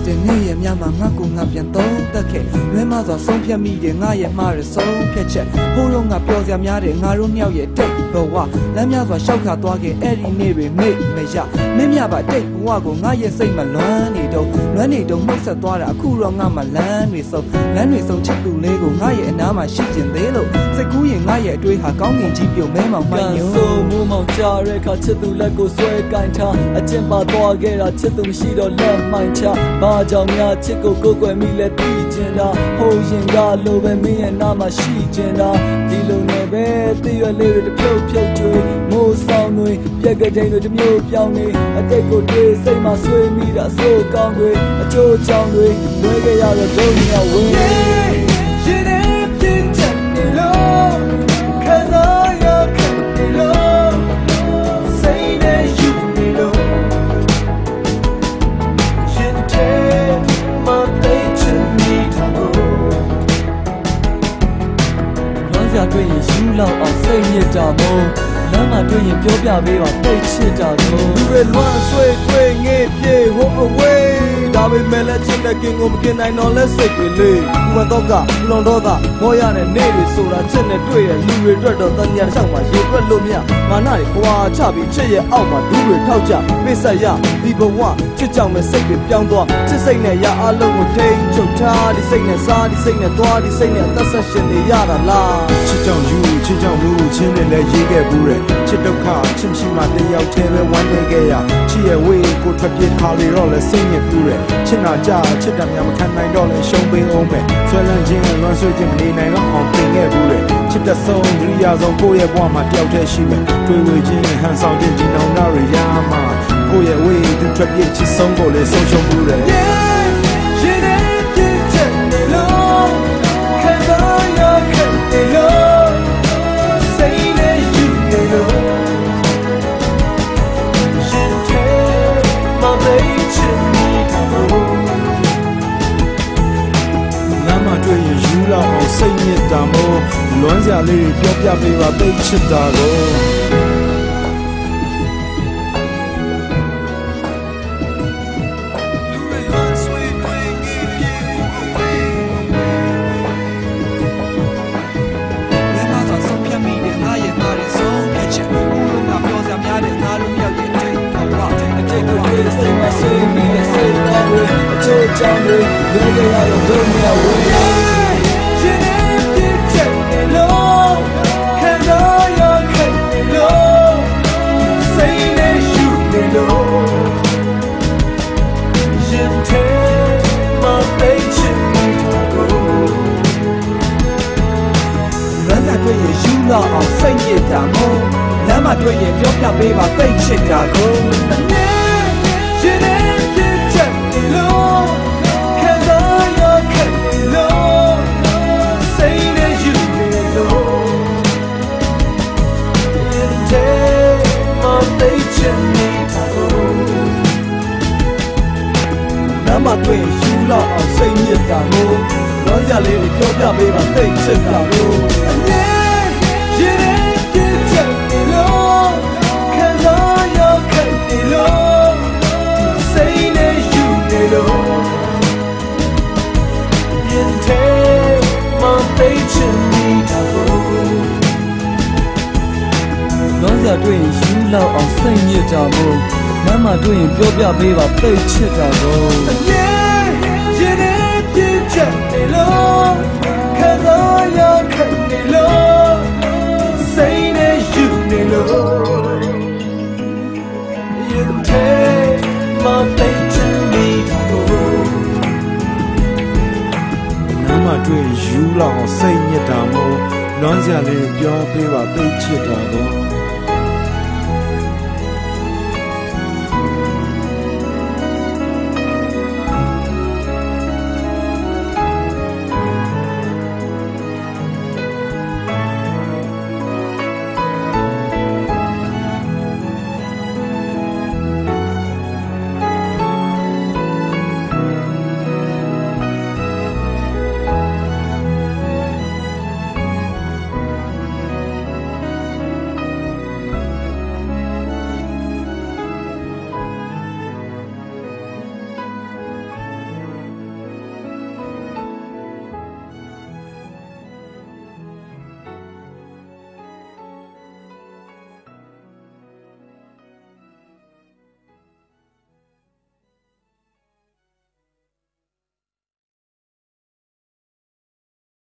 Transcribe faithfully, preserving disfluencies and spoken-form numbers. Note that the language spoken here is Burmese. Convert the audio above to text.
တဲ့ငဲ့ရဲ့များမှာငါကူငါပြန်သုံးသက်ခဲ့လွဲမစွာဆုံးဖြတ်မိတယ်ငါရဲ့မှားရဆုံးဖြတ်ချက်ဟိုးတော့ငါပြောစရာများတယ်ငါတို့နှစ်ယောက်ရဲ့တိတ်ဘဝလမ်းများစွာရှောက်ခါသွားခဲ့အဲ့ဒီနေ့တွေမေ့မရမင်းမြပါတိတ်ဘဝကိုငါရဲ့စိတ်မှာလွမ်းနေတော့လွမ်းနေတော့နှုတ်ဆက်သွားတာအခုတော့ငါမှလမ်းတွေဆုံးလမ်းတွေဆုံးချစ်သူလေးကိုငါရဲ့အနားမှာရှိကျင်သေးလို့စိတ်ကူးရင်ငါရဲ့အတွေးဟာကောင်းငင်ကြီးပြုံမဲမောင်မှန်ညို့ဆိုမိုးမောင်ကြရဲခါချစ်သူလက်ကိုဆွဲကန်ထားအကျင့်ပါသွားခဲ့တာချစ်သူမရှိတော့လက်မှန်ချဘာကြောင့်များချစ်ကိုကိုယ်ွယ်မိလဲသိကျင်တာဟိုရင်ကလိုပဲမင်းရဲ့နားမှာရှိကျင်တာဒီလိုနဲ့ပဲတည့်ရွယ်လေးတွေတပြုတ်ဖြုတ်ကျွေးမိုးဆောင်တွေပြက်ကကြိမ်တွေတမျိုးပြောင်းနေအတိတ်ကိုတွေးစိတ်မှာဆွေးမိတာဆိုးကောင်းတွေအချိုးချောင်းတွေလွဲခဲ့ရတော့ဒုညဝင်းရှင်နေပြင်းချင်နေလို့ခံစားရခံနေလို့စိတ်နဲ့ယူနေလို့ရှင်တဲ့မသိချင်နေတာကိုလွမ်းစရာတွေ့ရင်ယူလောက်အောင်စိတ်ညစ်တာမို့လမ်းမှာတွေ့ရင်ပြောပြပေးပါသိချစ်တာကိုလူတွေလွမ်းဆွေးတွေ့ငေးပြေဟို away ဒါပေမဲ့လည်းချစ်တဲ့ကင်ကိုမกินနိုင်တော့လဲစိတ်တွေလေးဥပတော့ကလွန်တော့ကမောရတဲ့နေ့တွေဆိုတာချစ်နဲ့တွေ့ရလူတွေအတွက်တော့တန်ညာတစ်ချောင်းမှာရေတွက်လို့မြငါနာတွေခွာချပြီးချစ်ရဲ့အောက်မှာဒူးတွေထောက်ကြပိဆက်ရဒီဘဝချစ်ကြောင်မဲ့စိတ်တွေပြောင်းသွားချစ်စိတ်နဲ့ရအလုံးကိုထိန်ချုပ်ထားဒီစိတ်နဲ့စားဒီစိတ်နဲ့သွားဒီစိတ်နဲ့အသက်ဆက်ရှင်နေရတာလားချစ်ကြောင်ယူချစ်ကြောင်လူချင်းနဲ့လည်းရေးခဲ့ဘူးတဲ့ချစ်ဒုက္ခချစ်မရှိမှတယောက်တည်းပဲဝမ်းနေခဲ့ရချစ်ရဲ့ဝေးကိုထွက်ပြေးခါလေတော့လဲစိတ်ညစ်ဘူးတဲ့ချစ်နာကြချစ်တယ်များမခံနိုင်တော့လဲရှုံးပေးအောင်ပဲဆွဲလန်းခြင်းလွမ်းဆွေးခြင်းမနေနိုင်တော့အောင်ပြင်ခဲ့ဘူးတဲ့ချစ်တဲ့ဆုံးဒုတိယဆုံးကိုယ့်ရဲ့ဘဝမှာတယောက်တည်းရှိမယ်တွေ့ဝေခြင်းဟန်ဆောင်ခြင်းဒီနောင်နာရရမှာကိုယ့်ရဲ့ဝေးသူထွက်ပြေးချစ်ဆုံးကိုလည်းဆုံးရှုံးဘူးတဲ့စိတ်ညစ်တာမို့လွမ်းစရာလေးတွေပြောပြပေးပါသိချစ်တာကိုကြောင့်လည်းလွယ်ကြရတော့ဒုညဝေးရှင်နေပြည့်ချက်နေလို့ခံစားရခံနေလို့စိတ်နဲ့ယူနေလို့ရှင်တဲ့မသိချင်နေတာကိုလမ်းသာတွေ့ရင်ယူလောက်အောင်စိတ်ညစ်တာမို့လမ်းမှာတွေ့ရင်ပြောပြပေးပါသိချစ်တာကိုရှင်နေပြည့်ချက်နေလို့မတွေ့ယူလောက်အောင်စိတ်ညစ်တာမို့လွမ်းစရာလေးတွေပြောပြပေးပါသိချစ်တာကိုအမြဲရင်ထဲပြည့်ချက်နေလို့ခံစားရခံနေလို့စိတ်နဲ့ယူနေလို့ရင်ထဲမသိချင်နေတာကိုလွမ်းစရာတွေ့ရင်ယူလောက်အောင်စိတ်ညစ်တာမို့မမတွေ့ရင်ပြောပြပေးပါသိချစ်တာကိုအမြဲရင်ထဲပြည့်ချက်နေလို့ခံစားရခံနေလို့စိတ်နဲ့ယူနေလို့ရင်ထဲမသိချင်နေတာကိုမမတွေ့ယူလောက်အောင်စိတ်ညစ်တာမို့လွမ်းစရာလေးပြောပေးပါသိချစ်တာကို